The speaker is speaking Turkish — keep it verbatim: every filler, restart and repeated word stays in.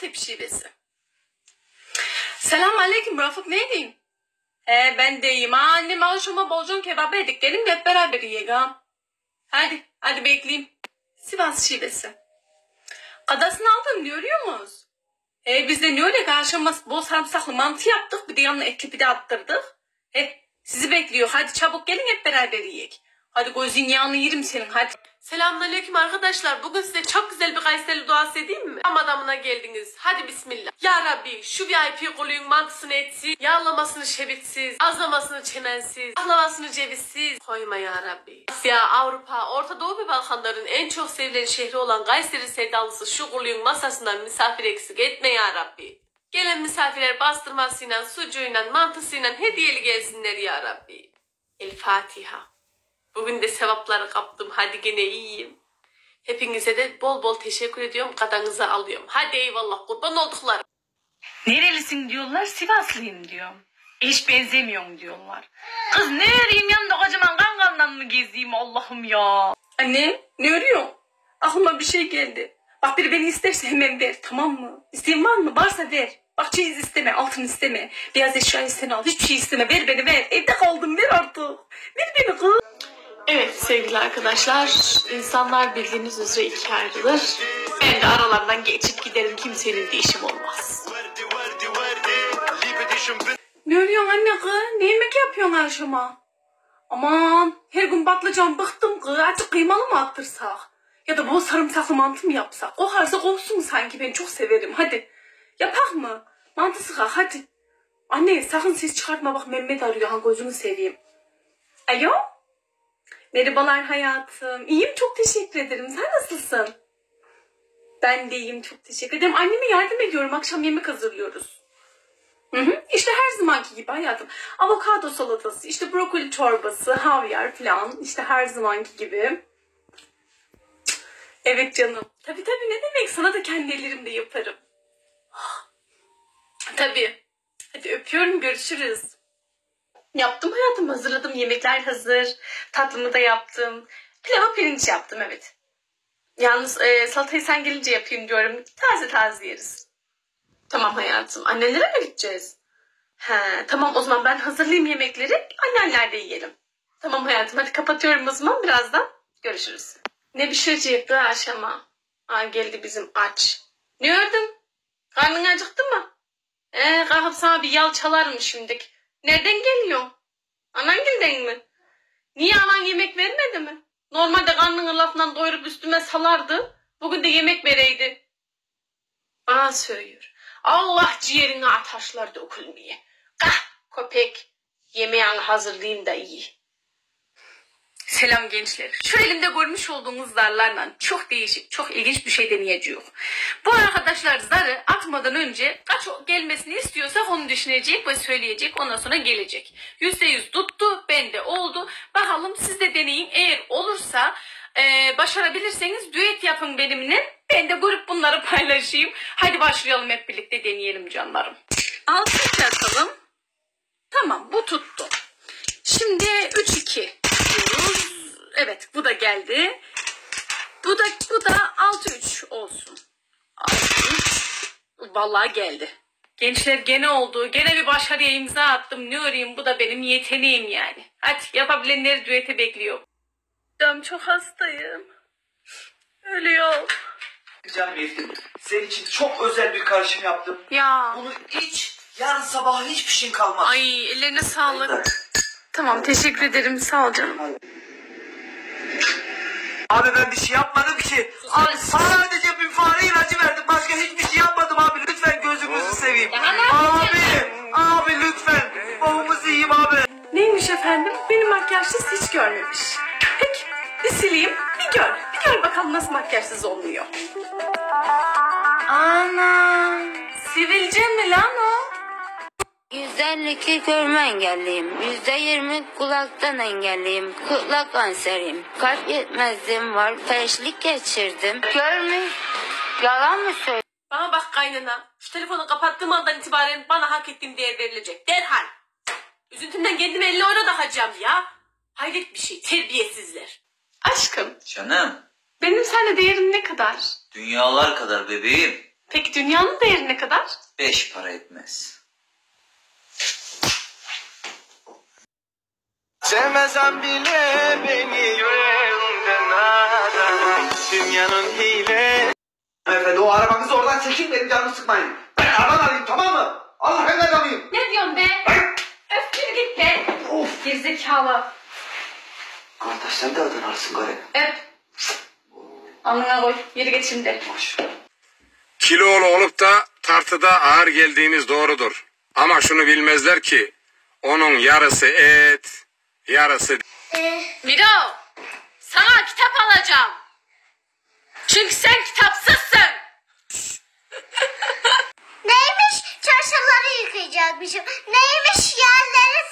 Antep şivesi. Selam aleyküm Rafık, neydin? He ben de iyiyim. Ha, annem akşama bolcan kebabı yedik. Gelin hep beraber yiyelim ha. Hadi, hadi bekleyeyim. Sivas şivesi. Kadasını aldın görüyor musunuz? E biz de ne öyle akşama bol sarımsaklı mantı yaptık. Bir de yanına etli pide attırdık. E sizi bekliyor. Hadi çabuk gelin hep beraber yiyek. Hadi gözün yağını yerim senin hadi. Selamünaleyküm arkadaşlar. Bugün size çok güzel bir Kayseri duası edeyim mi? Tam adamına geldiniz. Hadi bismillah. Ya Rabbi şu V I P kuluyun mantısını etsiz, yağlamasını şebitsiz, azlamasını çemensiz, ahlamasını cevizsiz koyma ya Rabbi. Asya, Avrupa, Orta Doğu ve Balkanların en çok sevilen şehri olan Kayseri sevdalısı şu kuluyun masasından misafir eksik etme ya Rabbi. Gelen misafirler bastırmasıyla, sucuğuyla, mantısıyla hediyeli gelsinler ya Rabbi. El Fatiha. Bugün de sevapları kaptım. Hadi gene iyiyim. Hepinize de bol bol teşekkür ediyorum. Kadanızı alıyorum. Hadi eyvallah kurban olduklarım. Nerelisin diyorlar, Sivaslıyım diyorum. Hiç benzemiyorum diyorlar. Kız ne öreyim yanında kocaman kangaldan mı gezeyim Allah'ım ya. Anne ne örüyorsun? Aklıma bir şey geldi. Bak biri beni isterse hemen ver tamam mı? İsteğin var mı? Varsa ver. Bak çeyiz isteme, altın isteme. Beyaz eşya isteme al. Hiçbir şey isteme. Ver beni ver. Evde kaldım ver artık. Ver beni kız. Evet sevgili arkadaşlar, insanlar bildiğiniz üzere ikiye ayrılır. Ben de aralarından geçip giderim, kimsenin de işim olmaz. Ne örüyorsun anne kız? Ne yemek yapıyorsun akşama? Aman her gün patlıcan bıktım kız, azıcık kıymalı mı attırsak? Ya da bol sarımsaklı mantı mı yapsak? O harza olsun sanki, ben çok severim. Hadi yapak mı? Mantı sıkak hadi. Anne sakın ses çıkartma bak Mehmet arıyor, ha gözünü seveyim. Alo? Merhabalar hayatım. İyiyim çok teşekkür ederim. Sen nasılsın? Ben de iyiyim çok teşekkür ederim. Anneme yardım ediyorum. Akşam yemek hazırlıyoruz. Hı hı. İşte her zamanki gibi hayatım. Avokado salatası, işte brokoli çorbası, havyar falan. İşte her zamanki gibi. Evet canım. Tabii tabii ne demek. Sana da kendi ellerimle yaparım. Tabii. Hadi öpüyorum. Görüşürüz. Yaptım hayatım, hazırladım, yemekler hazır, tatlımı da yaptım, pilava pirinç yaptım evet. Yalnız e, salatayı sen gelince yapayım diyorum, taze taze yeriz. Tamam hayatım, annelere mi gideceğiz? He, tamam o zaman ben hazırlayayım yemekleri, anneanneler de yiyelim. Tamam hayatım hadi kapatıyorum o zaman, birazdan görüşürüz. Ne pişirecek bu akşama? Aa, geldi bizim aç. Ne ördün? Karnın acıktı mı? Ee, kalkıp sana bir yal çalarım şimdilik. Nereden geliyor? Anangilden mi? Niye anan yemek vermedi mi? Normalde karnını lafından doyurup üstüme salardı. Bugün de yemek vereydi. Bana söylüyor. Allah ciğerine ataşlar dökülmeye. Kah köpek. Yemeğini hazırlayayım da iyi. Selam gençler. Şu elimde görmüş olduğunuz zarlarla çok değişik, çok ilginç bir şey deneyeceğiz. Bu arkadaşlar zarı atmadan önce kaç gelmesini istiyorsak onu düşünecek ve söyleyecek. Ondan sonra gelecek. Yüzde yüz tuttu. Bende oldu. Bakalım siz de deneyin. Eğer olursa e, başarabilirseniz düet yapın benimle. Ben de görüp bunları paylaşayım. Hadi başlayalım hep birlikte deneyelim canlarım. Altı atalım. Tamam bu tuttu. Şimdi üç iki. Evet bu da geldi. Bu da bu da altı üç olsun. altı üç. Vallahi geldi. Gençler gene oldu. Gene bir başarıya imza attım. Ne öreyim bu da benim yeteneğim yani. Hadi yapabilenleri düete bekliyor. Ben çok hastayım. Ölüyor. Canım Elif'im, senin için çok özel bir karışım yaptım. Ya. Bunu iç, yarın sabaha hiçbir şeyin kalmaz. Ay ellerine sağlık. Hayır. Tamam teşekkür ederim sağ ol canım. Abi ben bir şey yapmadım ki. Abi sadece bir fare ilacı verdim. Başka hiçbir şey yapmadım abi. Lütfen gözünüzü seveyim. Abi, abi lütfen. Babamızı yiyeyim abi. Neymiş efendim? Benim makyajsız hiç görmemiş. Peki bir sileyim bir gör. Bir gör bakalım nasıl makyajsız oluyor. Ana sivilce mi lan o? yüzde elli iki görme engelliyim. yüzde yirmi kulaktan engelliyim. Kulak kanseriyim. Kalp yetmezliğim var. Felçlik geçirdim. Görme. Yalan mı söylüyorsun? Bana bak kaynana. Şu telefonu kapattığım andan itibaren bana hak ettiğim değer verilecek. Derhal. Üzüntümden kendime elli euro takacağım ya. Hayret bir şey. Terbiyesizler. Aşkım. Canım. Benim seninle değerim ne kadar? Dünyalar kadar bebeğim. Peki dünyanın değeri ne kadar? Beş para etmez. Sevmezem bile beni yüreğimden nara. Dünyanın hile. Efendim o arabanızı oradan çekin, benim canımı sıkmayın. Ben araban alayım, tamam mı? Allah evlat alayım. Ne diyorsun be? Öf yürü git be. Of. Gerizekalı. Kardeş sen de adın alırsın gari. Öp. Alnına koy. Yürü git şimdi. Boş. Kilolu olup da tartıda ağır geldiğiniz doğrudur. Ama şunu bilmezler ki onun yarısı et, yarısı... Miro, sana kitap alacağım. Çünkü sen kitapsızsın. Neymiş? Çarşafları yıkayacakmışım. Neymiş? Yerleri